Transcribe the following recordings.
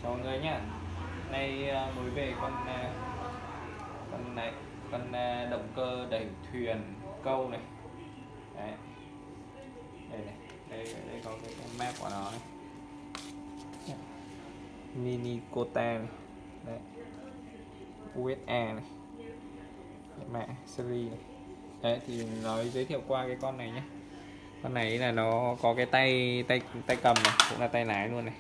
Chào mọi người nhá. Nay mới về con này, động cơ đẩy thuyền câu này. Đấy. Đây này, đây có cái map của nó này. Mini Cota này. Đấy. USA này. Mã series này. Đấy thì nói giới thiệu qua cái con này nhé. Con này là nó có cái tay cầm này, cũng là tay lái luôn này.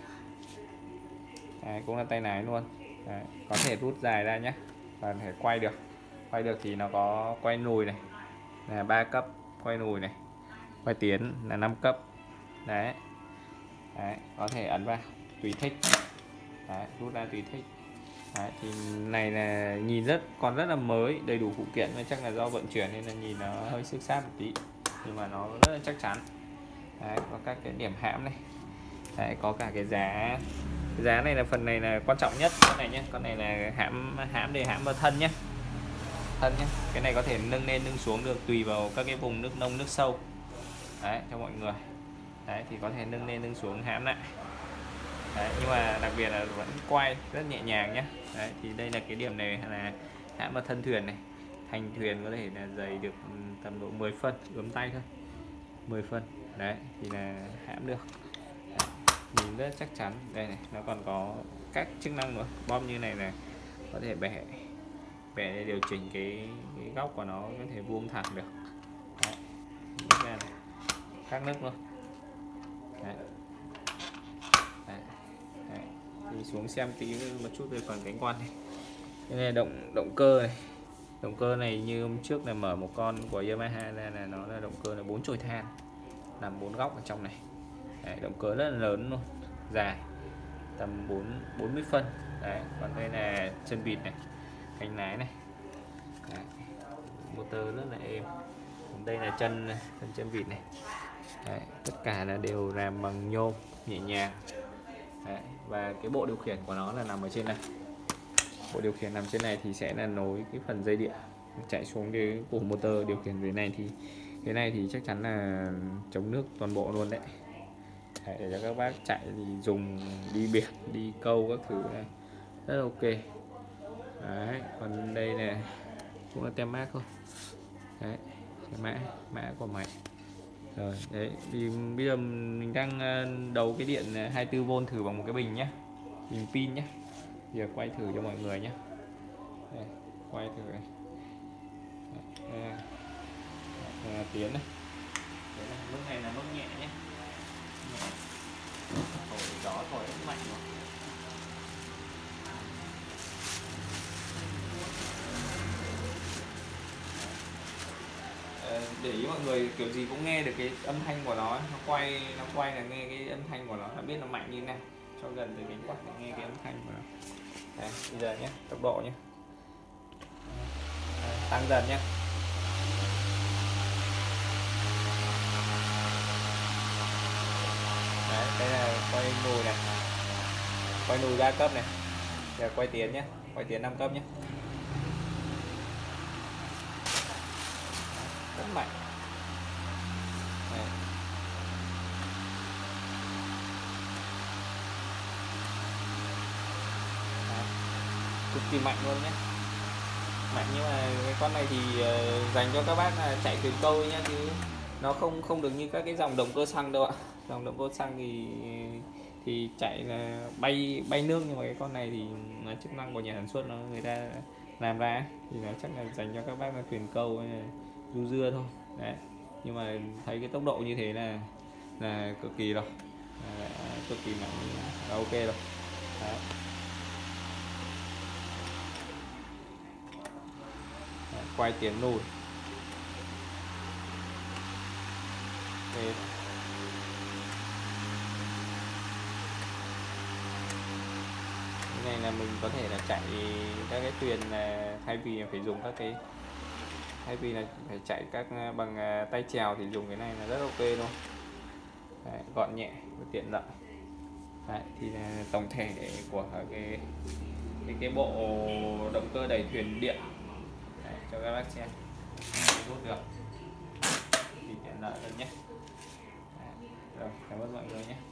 Đấy, cũng là tay lái luôn. Đấy, có thể rút dài ra nhé và thể quay được thì nó có quay lùi này là 3 cấp, quay lùi này, quay tiến là 5 cấp. Đấy. Đấy, có thể ấn vào tùy thích. Đấy, rút ra tùy thích. Đấy, thì này là nhìn còn rất là mới, đầy đủ phụ kiện, chắc là do vận chuyển nên là nhìn nó hơi xước sát một tí, nhưng mà nó rất là chắc chắn. Đấy, có các cái điểm hãm này. Đấy, có cả cái giá này là phần này là quan trọng nhất. Con này nhé, con này là hãm để hãm vào thân nhé, cái này có thể nâng lên nâng xuống được tùy vào các cái vùng nước nông nước sâu. Đấy, cho mọi người. Đấy, thì có thể nâng lên nâng xuống hãm lại. Đấy, nhưng mà đặc biệt là vẫn quay rất nhẹ nhàng nhé. Đấy, thì đây là cái điểm này là hãm vào thân thuyền này. Thành thuyền có thể là dày được tầm độ 10 phân, ướm tay thôi, 10 phân. Đấy, thì là hãm được. Đấy, nhìn rất chắc chắn. Đây này, nó còn có các chức năng nữa. Bom như này là có thể bẻ để điều chỉnh cái góc của nó, có thể vuông thẳng được. Đấy, này. Khác nước luôn. Đấy. Đấy. Đấy. Thì xuống xem tí một chút về phần cánh quạt này. Cái này động cơ này. Động cơ này như hôm trước là mở một con của Yamaha ra là nó là động cơ là 4 chồi than, làm 4 góc ở trong này. Đấy, động cơ rất là lớn luôn, dài tầm 40 phân. Đấy, còn đây là chân vịt này, cánh lái này. Đấy, motor rất là êm. Đây là chân vịt này. Đấy, tất cả là đều làm bằng nhôm nhẹ nhàng. Đấy, và cái bộ điều khiển của nó là nằm ở trên này. Bộ điều khiển nằm trên này thì sẽ là nối cái phần dây điện chạy xuống cái củ motor điều khiển dưới này. Thì cái này thì chắc chắn là chống nước toàn bộ luôn đấy. Đấy, để cho các bác chạy thì dùng đi biển, đi câu các thứ này rất là ok. Đấy, còn đây là cũng là tem mác thôi. Đấy, cái mã của máy. Rồi, đấy, thì bây giờ mình đang đấu cái điện 24V thử bằng một cái bình nhé, bình pin nhé. Giờ quay thử cho mọi người nhé. Đây, quay thử này. Đây là tiến này. Mức này là mức nhẹ nhé. Thổi gió thổi rất mạnh rồi. Để ý mọi người kiểu gì cũng nghe được cái âm thanh của nó quay là nghe cái âm thanh của nó biết nó mạnh như thế nào. Cho gần từ cánh quạt để nghe cái âm thanh của nó. Đấy, bây giờ nhé, tốc độ nhé. Đấy, tăng dần nhé. Đấy, đây là quay lùi này, quay lùi 3 cấp này. Giờ quay tiến nhé, quay tiến 5 cấp nhé. Rất mạnh. Đấy. Đấy. Cực kỳ mạnh luôn nhé, mạnh. Nhưng mà cái con này thì dành cho các bác là chạy thuyền câu nhé, chứ nó không được như các cái dòng động cơ xăng đâu ạ. Dòng động cơ xăng thì chạy là bay nước, nhưng mà cái con này thì là chức năng của nhà sản xuất, người ta làm ra thì nó chắc là dành cho các bác là thuyền câu du dưa thôi. Đấy, nhưng mà thấy cái tốc độ như thế là cực kỳ rồi, cực kỳ mạnh, là ok rồi. Đấy. Đấy, quay tiến lùi. Đấy. Cái này là mình có thể là chạy các cái thuyền thay vì phải dùng các cái, thay vì là phải chạy các bằng tay chèo thì dùng cái này là rất ok luôn. Đấy, gọn nhẹ và tiện lợi. Đấy, thì là tổng thể của cái bộ động cơ đẩy thuyền điện. Đấy, cho các bác xem rút được thì tiện lợi hơn nhé. Đấy, rồi, cảm ơn mọi người nhé.